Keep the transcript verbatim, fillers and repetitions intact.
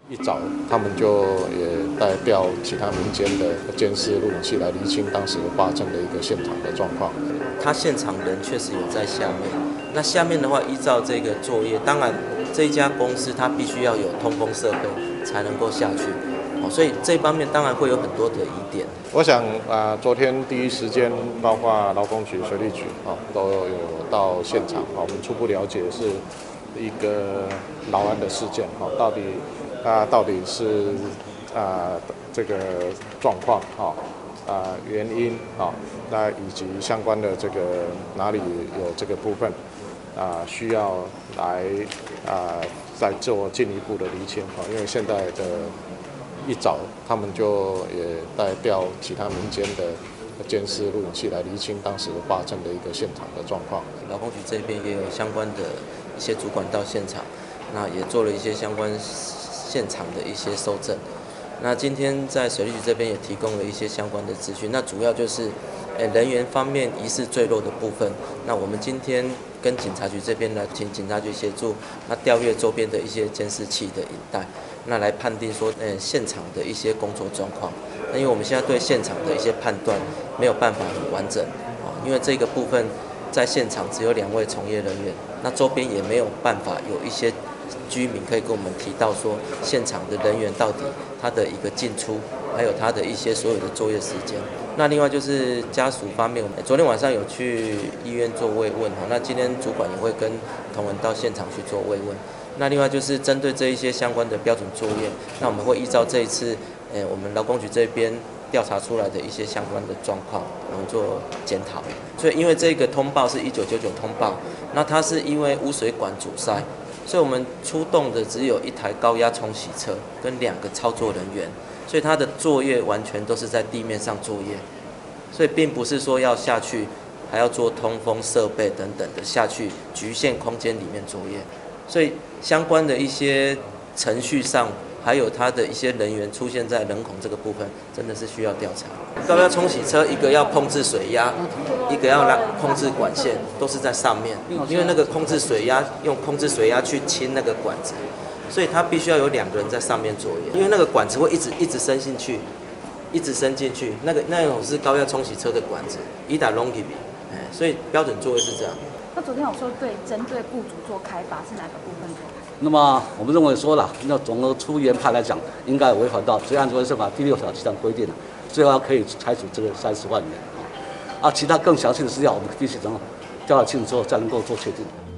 一早，他们就也带调其他民间的监视录影器来厘清当时发生的一个现场的状况。 他现场人确实有在下面，那下面的话，依照这个作业，当然这一家公司它必须要有通风设备才能够下去，哦，所以这方面当然会有很多的疑点。 我想啊、呃，昨天第一时间，包括劳工局、水利局啊、哦，都有到现场啊、哦，我们初步了解是一个劳安的事件啊、哦，到底。啊，到底是啊这个状况哈啊原因啊，那以及相关的这个哪里有这个部分啊需要来啊再做进一步的厘清啊，因为现在的一早他们就也带调其他民间的监视录影器来厘清当时发生的一个现场的状况。 劳工局这边也有相关的一些主管到现场，那也做了一些相关现场的一些搜证，那今天在水利局这边也提供了一些相关的资讯，那主要就是，呃，人员方面疑似坠落的部分，那我们今天跟警察局这边来请警察局协助，那调阅周边的一些监视器的影带，那来判定说，呃，现场的一些工作状况，那因为我们现在对现场的一些判断没有办法很完整，啊，因为这个部分在现场只有两位从业人员，那周边也没有办法有一些居民可以跟我们提到说，现场的人员到底他的一个进出，还有他的一些所有的作业时间。那另外就是家属方面，昨天晚上有去医院做慰问，那今天主管也会跟同仁到现场去做慰问。那另外就是针对这一些相关的标准作业，那我们会依照这一次，呃，我们劳工局这边调查出来的一些相关的状况，然后做检讨。所以因为这个通报是一九九九通报，那它是因为污水管阻塞。所以我们出动的只有一台高压冲洗车跟两个操作人员，所以他的作业完全都是在地面上作业，所以并不是说要下去还要做通风设备等等的下去局限空间里面作业，所以相关的一些程序上，还有他的一些人员出现在人孔这个部分，真的是需要调查。高压冲洗车一个要控制水压，一个要控制管线，都是在上面，因为那个控制水压用控制水压去清那个管子，所以他必须要有两个人在上面作业，因为那个管子会一直一直伸进去，一直伸进去，那个那种是高压冲洗车的管子，一打 long 比，哎，所以标准作业是这样。 那昨天有说对针对雇主做开罚是哪个部分做开？ 那么我们认为说了，那总的出研判来讲，应该违反到《职业安全卫生法》第六条这项规定的，最后可以采取这个三十万元啊。啊，其他更详细的资料，我们必须等调查清楚之后才能够做确定。